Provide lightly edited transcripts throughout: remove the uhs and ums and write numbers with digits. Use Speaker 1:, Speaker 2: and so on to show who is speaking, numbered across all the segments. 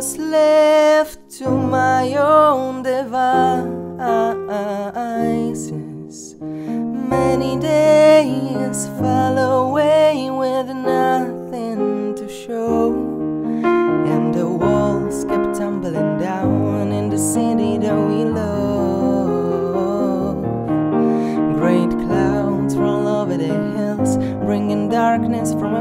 Speaker 1: was left to my own devices. Many days fell away with nothing to show, and the walls kept tumbling down in the city that we love. Great clouds roll over the hills, bringing darkness from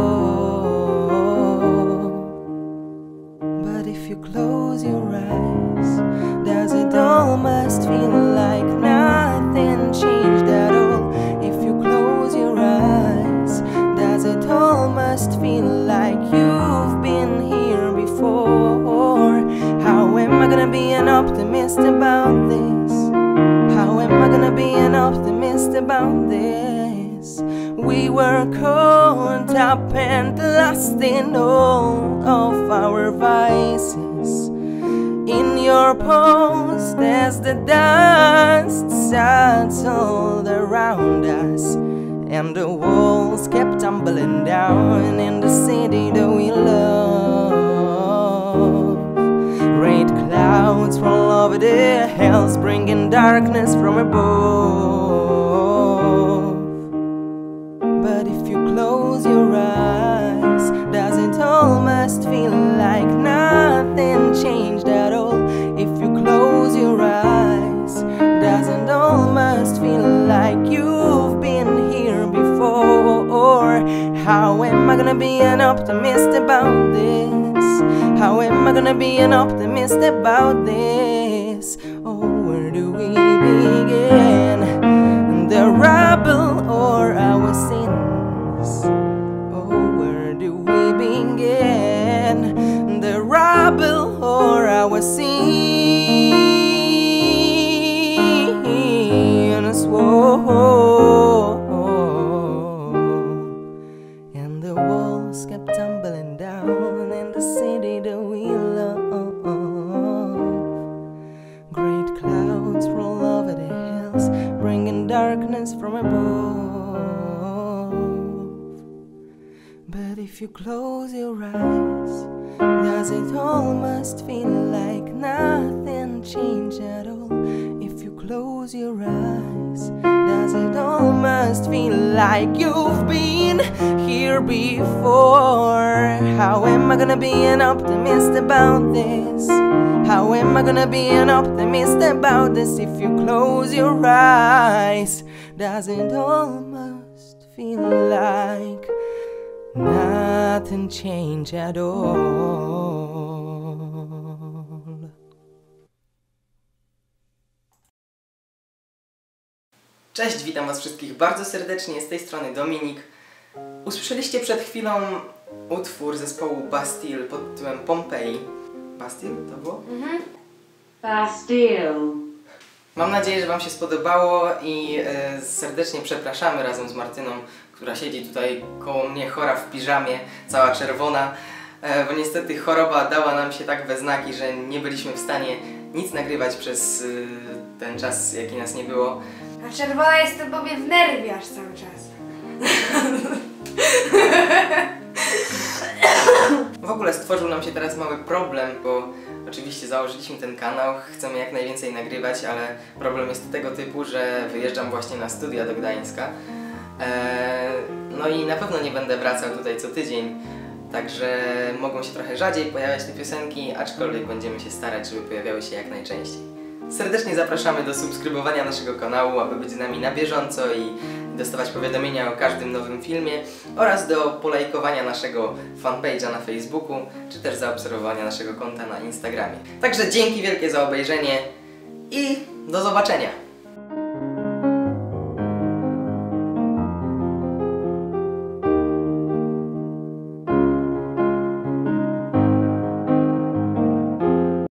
Speaker 1: above. But if you close your eyes, does it almost feel like nothing changed at all? If you close your eyes, does it almost feel like you've been here before? How am I gonna be an optimist about this? How am I gonna be an optimist about this? We were caught up and lost in all of our vices. In your post as the dust settled around us, and the walls kept tumbling down in the city that we love. Great clouds roll over the hills, bringing darkness from above. But if you close your eyes, does it almost feel like nothing changed at all? If you close your eyes, does it almost feel like you've been here before? How am I gonna be an optimist about this? How am I gonna be an optimist about this? Oh, where do we begin? The rubble or our sins? Oh, where do we begin? The rubble or our sins? Whoa. And the walls kept tumbling down in the city that we love. Great clouds roll over the hills, bringing darkness from above. But if you close your eyes, does it almost feel like nothing changed at all? If you close your eyes, does it almost feel like you've been here before? How am I gonna be an optimist about this? How am I gonna be an optimist about this? If you close your eyes, does it almost feel like nothing changed at all?
Speaker 2: Cześć, witam was wszystkich bardzo serdecznie, z tej strony Dominik. Usłyszeliście przed chwilą utwór zespołu Bastille pod tytułem Pompeii. Bastille to było?
Speaker 3: Bastille.
Speaker 2: Mam nadzieję, że wam się spodobało i serdecznie przepraszamy razem z Martyną, która siedzi tutaj koło mnie chora w piżamie, cała czerwona, bo niestety choroba dała nam się tak we znaki, że nie byliśmy w stanie nic nagrywać przez ten czas, jaki nas nie było.
Speaker 4: A czerwona jestem, bo mnie wnerwiasz cały czas.
Speaker 2: W ogóle stworzył nam się teraz mały problem, bo oczywiście założyliśmy ten kanał, chcemy jak najwięcej nagrywać, ale problem jest tego typu, że wyjeżdżam właśnie na studia do Gdańska. No i na pewno nie będę wracał tutaj co tydzień, także mogą się trochę rzadziej pojawiać te piosenki, aczkolwiek będziemy się starać, żeby pojawiały się jak najczęściej. Serdecznie zapraszamy do subskrybowania naszego kanału, aby być z nami na bieżąco i dostawać powiadomienia o każdym nowym filmie, oraz do polajkowania naszego fanpage'a na Facebooku, czy też zaobserwowania naszego konta na Instagramie. Także dzięki wielkie za obejrzenie i do zobaczenia!